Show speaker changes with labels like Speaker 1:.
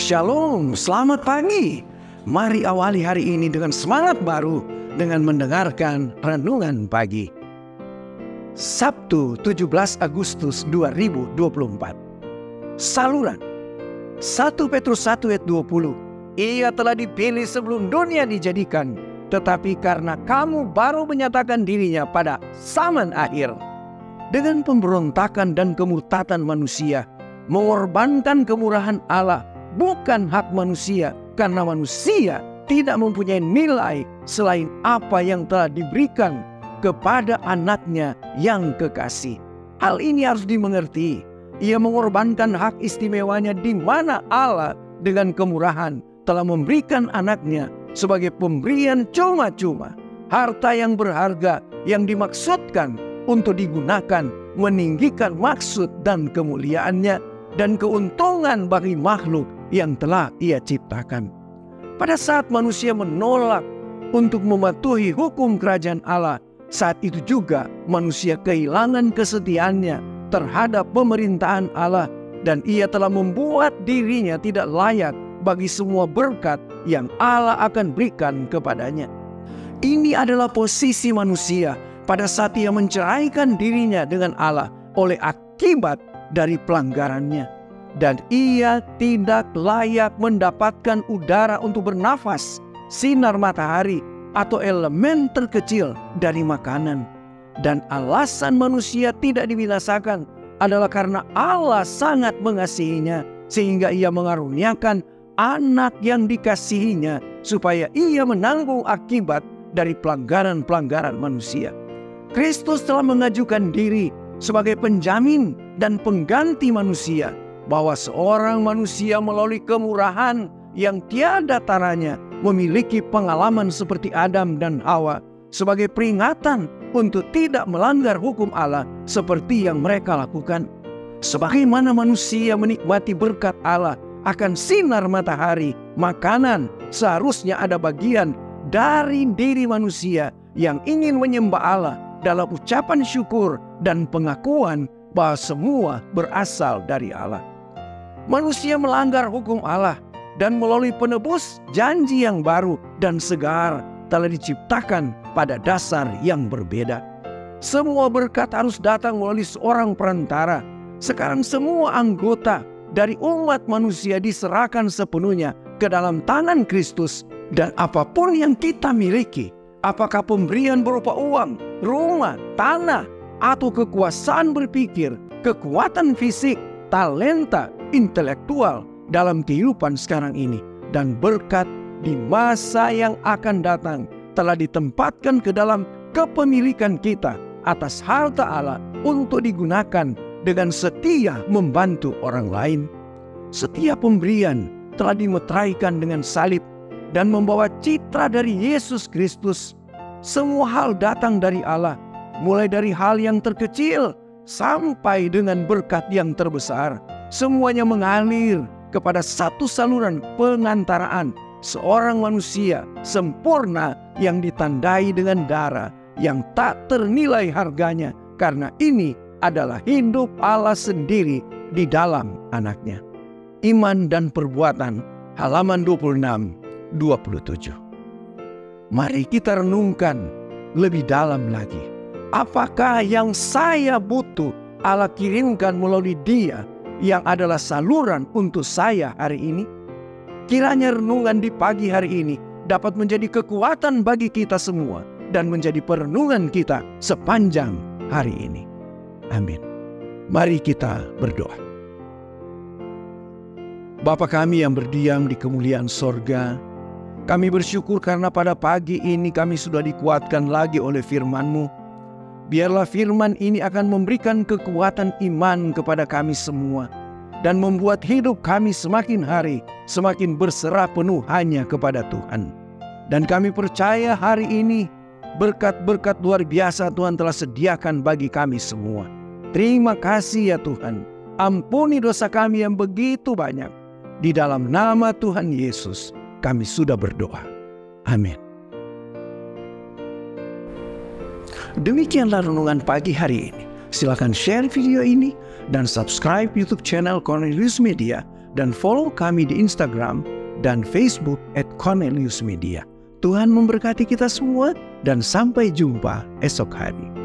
Speaker 1: Shalom, selamat pagi. Mari awali hari ini dengan semangat baru dengan mendengarkan renungan pagi. Sabtu 17 Agustus 2024. Saluran 1 Petrus 1 ayat 20. Ia telah dipilih sebelum dunia dijadikan, tetapi karena kamu baru menyatakan dirinya pada zaman akhir, dengan pemberontakan dan kemurtatan manusia, mengorbankan kemurahan Allah, bukan hak manusia, karena manusia tidak mempunyai nilai selain apa yang telah diberikan kepada anaknya yang kekasih. Hal ini harus dimengerti. Ia mengorbankan hak istimewanya di mana Allah dengan kemurahan telah memberikan anaknya sebagai pemberian cuma-cuma. Harta yang berharga yang dimaksudkan untuk digunakan meninggikan maksud dan kemuliaannya dan keuntungan bagi makhluk yang telah Ia ciptakan. Pada saat manusia menolak untuk mematuhi hukum kerajaan Allah, saat itu juga manusia kehilangan kesetiaannya terhadap pemerintahan Allah, dan ia telah membuat dirinya tidak layak bagi semua berkat yang Allah akan berikan kepadanya. Ini adalah posisi manusia pada saat ia menceraikan dirinya dengan Allah oleh akibat dari pelanggarannya. Dan ia tidak layak mendapatkan udara untuk bernafas, sinar matahari, atau elemen terkecil dari makanan. Dan alasan manusia tidak dibinasakan adalah karena Allah sangat mengasihinya, sehingga Ia mengaruniakan anak yang dikasihinya supaya Ia menanggung akibat dari pelanggaran-pelanggaran manusia. Kristus telah mengajukan diri sebagai penjamin dan pengganti manusia, bahwa seorang manusia melalui kemurahan yang tiada taranya memiliki pengalaman seperti Adam dan Hawa sebagai peringatan untuk tidak melanggar hukum Allah seperti yang mereka lakukan. Sebagaimana manusia menikmati berkat Allah akan sinar matahari, makanan seharusnya ada bagian dari diri manusia yang ingin menyembah Allah dalam ucapan syukur dan pengakuan bahwa semua berasal dari Allah. Manusia melanggar hukum Allah dan melalui penebus janji yang baru dan segar telah diciptakan pada dasar yang berbeda. Semua berkat harus datang melalui seorang perantara. Sekarang semua anggota dari umat manusia diserahkan sepenuhnya ke dalam tangan Kristus, dan apapun yang kita miliki, apakah pemberian berupa uang, rumah, tanah, atau kekuasaan berpikir, kekuatan fisik, talenta, intelektual dalam kehidupan sekarang ini, dan berkat di masa yang akan datang telah ditempatkan ke dalam kepemilikan kita atas harta Allah untuk digunakan dengan setia membantu orang lain. Setiap pemberian telah dimeteraikan dengan salib dan membawa citra dari Yesus Kristus. Semua hal datang dari Allah, mulai dari hal yang terkecil sampai dengan berkat yang terbesar. Semuanya mengalir kepada satu saluran pengantaraan seorang manusia sempurna yang ditandai dengan darah yang tak ternilai harganya, karena ini adalah hidup Allah sendiri di dalam anaknya. Iman dan Perbuatan halaman 26-27. Mari kita renungkan lebih dalam lagi. Apakah yang saya butuh Allah kirimkan melalui Dia yang adalah saluran untuk saya hari ini? Kiranya renungan di pagi hari ini dapat menjadi kekuatan bagi kita semua dan menjadi perenungan kita sepanjang hari ini. Amin. Mari kita berdoa. Bapa kami yang berdiam di kemuliaan sorga, kami bersyukur karena pada pagi ini kami sudah dikuatkan lagi oleh firman-Mu. Biarlah firman ini akan memberikan kekuatan iman kepada kami semua dan membuat hidup kami semakin hari semakin berserah penuh hanya kepada Tuhan. Dan kami percaya hari ini berkat-berkat luar biasa Tuhan telah sediakan bagi kami semua. Terima kasih ya Tuhan. Ampuni dosa kami yang begitu banyak. Di dalam nama Tuhan Yesus kami sudah berdoa. Amin. Demikianlah renungan pagi hari ini. Silakan share video ini dan subscribe YouTube channel Cornelius Media dan follow kami di Instagram dan Facebook @Cornelius Media. Tuhan memberkati kita semua dan sampai jumpa esok hari.